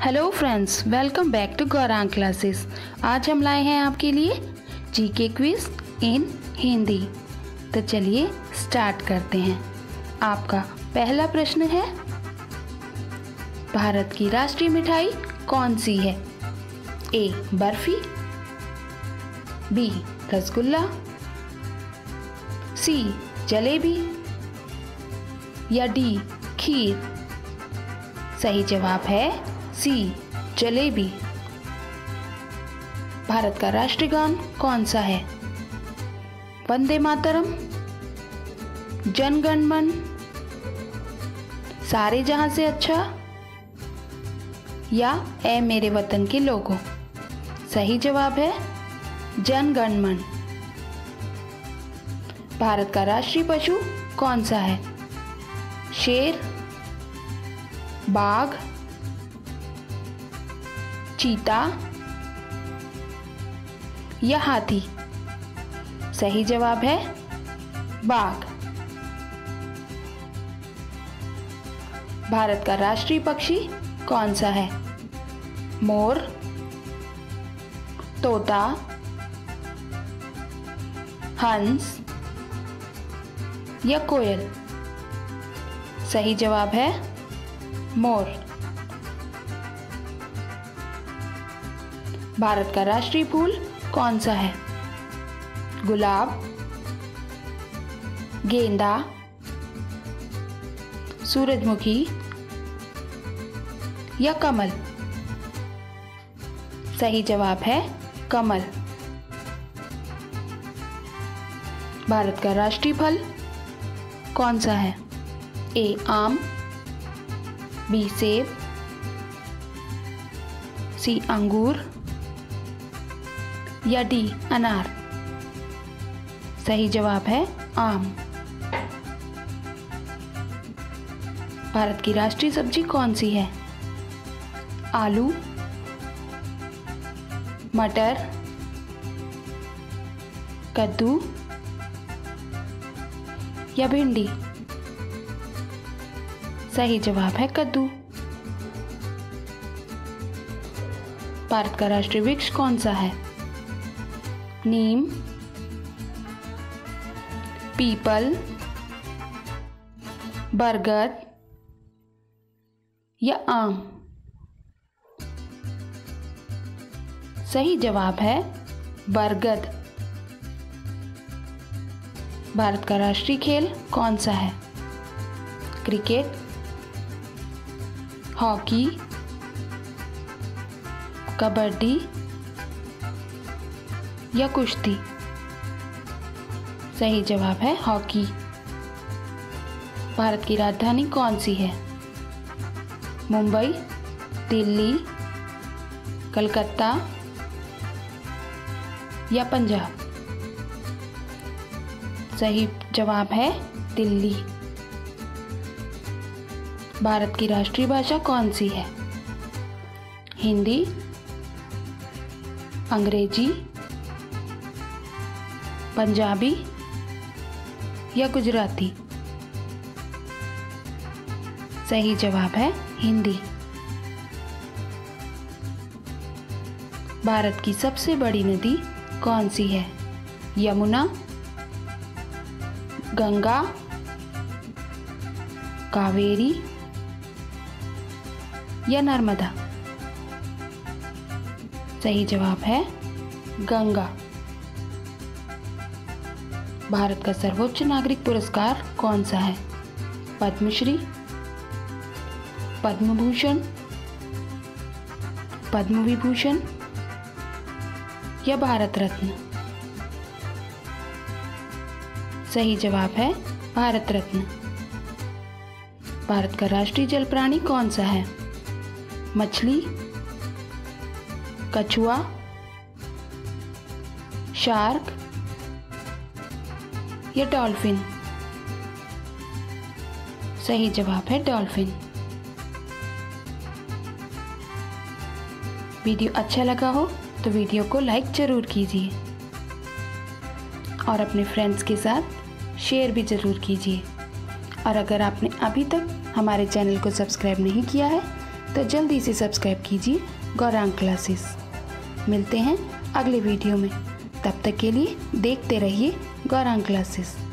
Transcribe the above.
Hello friends, welcome back to Gaurang classes. आज हम लाए हैं आपके लिए जीके क्विज इन हिंदी। तो चलिए स्टार्ट करते हैं। आपका पहला प्रश्न है, भारत की राष्ट्रीय मिठाई कौन सी है? A barfi, B rasgulla, C jalebi या डी खीर। सही जवाब है सी जलेबी। भारत का राष्ट्रीय गान कौन सा है? वंदे मातरम, जन गण मन, सारे जहां से अच्छा या ऐ मेरे वतन के लोगों। सही जवाब है जन गण मन। भारत का राष्ट्रीय पशु कौन सा है? शेर, बाघ, चीता या हाथी। सही जवाब है बाघ। भारत का राष्ट्रीय पक्षी कौन सा है? मोर, तोता, हंस या कोयल। सही जवाब है मोर। भारत का राष्ट्रीय फूल कौन सा है? गुलाब, गेंदा, सूरजमुखी या कमल। सही जवाब है कमल। भारत का राष्ट्रीय फल कौन सा है? ए आम, बी सेब, सी अंगूर या डी अनार। सही जवाब है आम। भारत की राष्ट्रीय सब्जी कौन सी है? आलू, मटर, कद्दू या भिंडी। सही जवाब है कद्दू। भारत का राष्ट्रीय वृक्ष कौन सा है? नीम, पीपल, बरगद या आम। सही जवाब है बरगद। भारत का राष्ट्रीय खेल कौन सा है? क्रिकेट, हॉकी, कबड्डी या कुश्ती। सही जवाब है हॉकी। भारत की राजधानी कौन सी है? मुंबई, दिल्ली, कलकत्ता या पंजाब। सही जवाब है दिल्ली। भारत की राष्ट्रीय भाषा कौन सी है? हिंदी, अंग्रेजी, पंजाबी या गुजराती। सही जवाब है हिंदी। भारत की सबसे बड़ी नदी कौन सी है? यमुना, गंगा, कावेरी या नर्मदा। सही जवाब है गंगा। भारत का सर्वोच्च नागरिक पुरस्कार कौन सा है? पद्मश्री, पद्म भूषण, पद्म विभूषण या भारत रत्न। सही जवाब है भारत रत्न। भारत का राष्ट्रीय जल प्राणी कौन सा है? मछली, कछुआ, शार्क या डॉल्फिन। सही जवाब है डॉल्फिन। वीडियो अच्छा लगा हो तो वीडियो को लाइक जरूर कीजिए और अपने फ्रेंड्स के साथ शेयर भी ज़रूर कीजिए। और अगर आपने अभी तक हमारे चैनल को सब्सक्राइब नहीं किया है तो जल्दी से सब्सक्राइब कीजिए गौरांग क्लासेस। मिलते हैं अगले वीडियो में, तब तक के लिए देखते रहिए गौरांग क्लासेस।